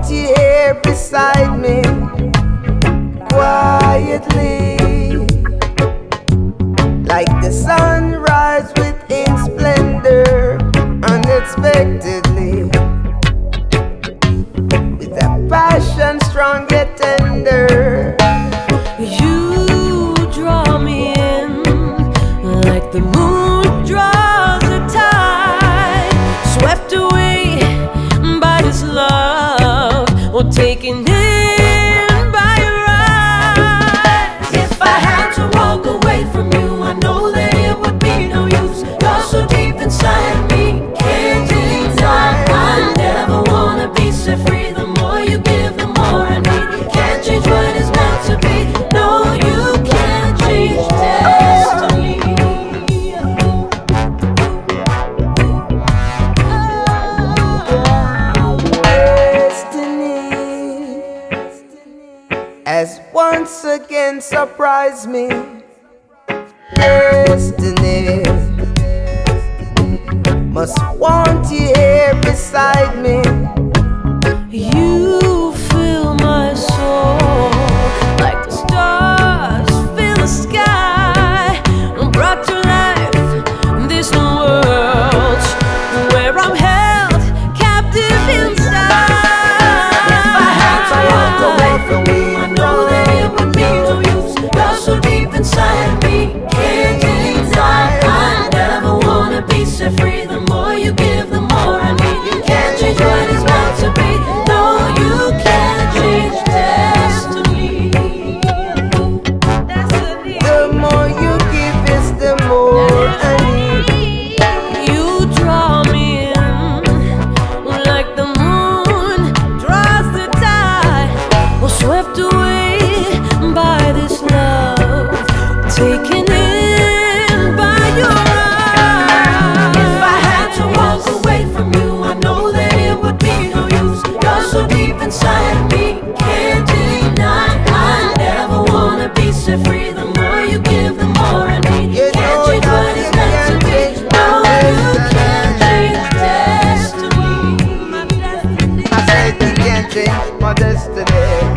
want you here beside me, quietly, like the sunrise within splendor, unexpectedly, with a passion strong yet tender. You draw me in like the moon draws the tide, swept away by this love, or taken in by your eyes. If I had to walk away from you, I know that it would be no use. You're so deep inside me, can't deny. I never wanna be set free. The more you give, the more I need. Can't change what is meant to be. No, you can't change destiny. Has once again surprised me. Destiny must want you here beside me. You fill my soul like the stars fill the sky, brought to life this new world where I'm held captive inside. If I had to walk away from you, I know that it would be no use. You're so deep inside me, can't deny. I never wanna be set free. The more you give, the more I need. You can't change what is meant to be. No, you can't change destiny. The more you give is the more I need. You draw me in like the moon draws the tide, or swept away by this love, taken in by your eyes. If I had to walk away from you, I know that it would be no use. You're so deep inside me, can't deny. I never wanna be set free. The more you give, the more I need. You Can't know change that what is you meant to can't be. change No, my you can't change destiny. I said you can't change my destiny.